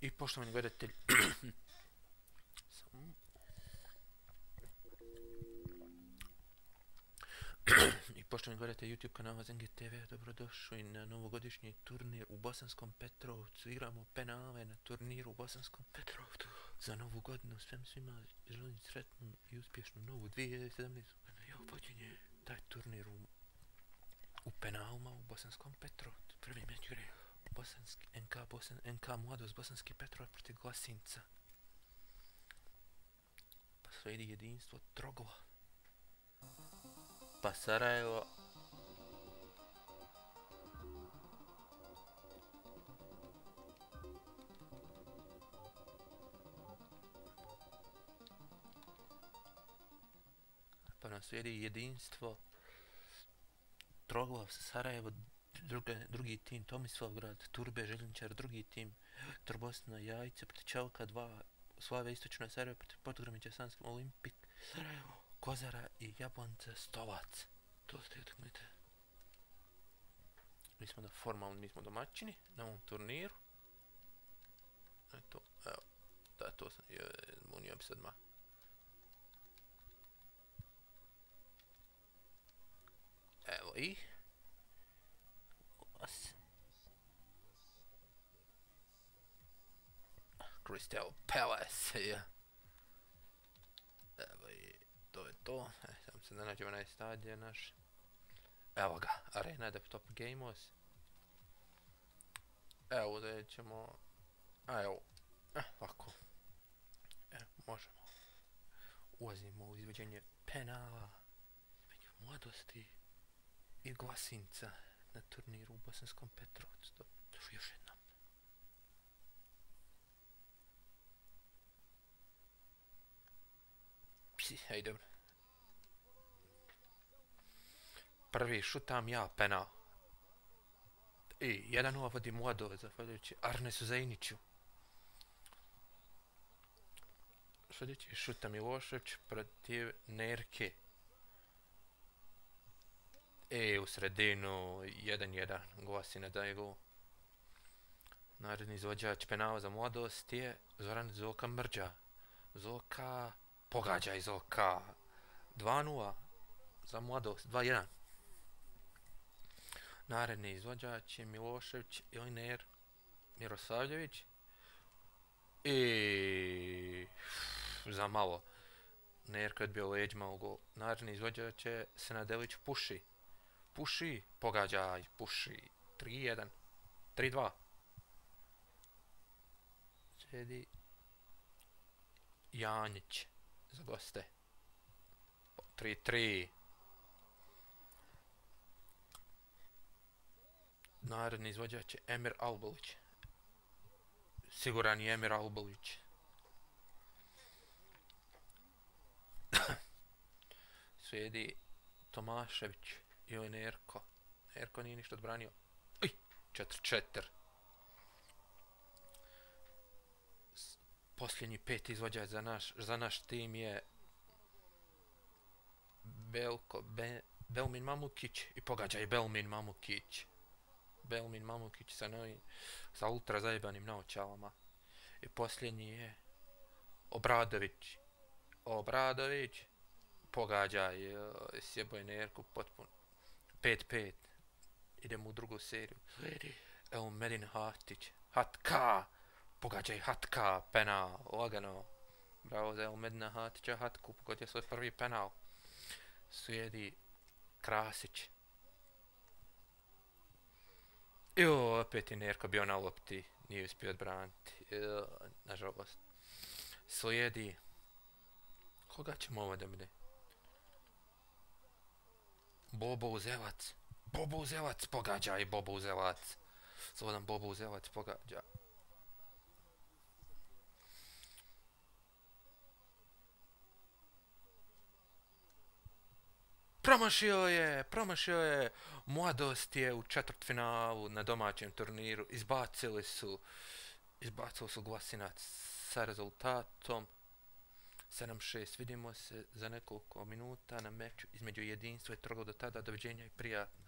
I poštovani gledatelji, YouTube kanala Zengi TV, dobrodošli na novogodišnji turnir u Bosanskom Petrovcu. Igramo penale na turniru u Bosanskom Petrovcu za novu godinu. Svima želim sretnu i uspješnu novu 2017. Evo počinje taj turnir u penalima u Bosanskom Petrovcu. Prvi meč gre NK Mladost Bosanski Petrov protiv Glasinca. Pa slijedi jedinstvo Trogova. Pa Sarajevo. Pa nam slijedi jedinstvo Troglav, Sarajevo, drugi tim Tomislavgrad, Turbe, Željničar, drugi tim Trbosna, Jajce, protiv Čelka 2, Slave Istočno Sarajevo, protiv Podgramića, Sanskom, Olimpik, Sarajevo, Kozara i Jablonca, Stolac. To ste utakmice. Mi smo domaćini na ovom turniru. Eto, evo, da, to sam, munio bi sad ma. Evo i Crystal Palace, ja. Evo i to je to. Sam se da nađemo na stadion naš. Evo ga, Arena Top Gamers. Evo da ćemo. A evo, ovako. Možemo. Ulazimo u izvođenje penala između Mladosti i Glasinca na turniru u Bosanskom Petrovcu. Došli još jednom. Hej, dobro. Prvi šutam ja, penal. I 1-0 vodi Mladost, zahvaljujući Arnesu Zajniću. Sljedeći šuta Milošević protiv Nerke. U sredinu 1-1, Glasina daje gol. Naredni izvođač penala za Mladost je Zoran Zoka Mrđa. Zoka, pogađaj Zoka. 2-0 za Mladost, 2-1. Naredni izvođač je Milošević ili Ner Mirosavljević. I za malo. Nerko je odbio leđima u gol. Naredni izvođač je Senadelić Puši. Puši, pogađaj, Puši. 3-1. 3-2. Slijedi Janjić za goste. 3-3. Naredni izvođač je Emir Albolić. Siguran je Emir Albolić. Slijedi Tomašević ili Nerko. Nerko nije ništa odbranio. 4-4. Posljednji peti izvođač za naš tim je Belmin Mamukić i pogađaj Belmin Mamukić. Belmin Mamukić sa ultra zajebanim naočalama. I posljednji je Obradović. Obradović pogađaj sjeboj Nerku potpuno. 5-5. Idemo u drugu seriju. Evo Medin Hatić. Hatka! Pogađaj Hatka, penal, lagano. Bravo za Elmedina Hatića, Hatku, pogodio svoj prvi penal. Slijedi Krasić. Opet je Nerko bio na lopti, nije uspio odbraniti, nažalost. Slijedi... Koga ćemo ovo da bude? Bobo Uzelac. Bobo Uzelac, pogađaj Bobo Uzelac. Slobodan Bobo Uzelac pogađa. Promašio je, Mladost je u četvrtfinalu na domaćem turniru, izbacili su Glasinac sa rezultatom 7-6. Vidimo se za nekoliko minuta na meču između jedinstva i Trogova. Do tada, doviđenja i prijatno.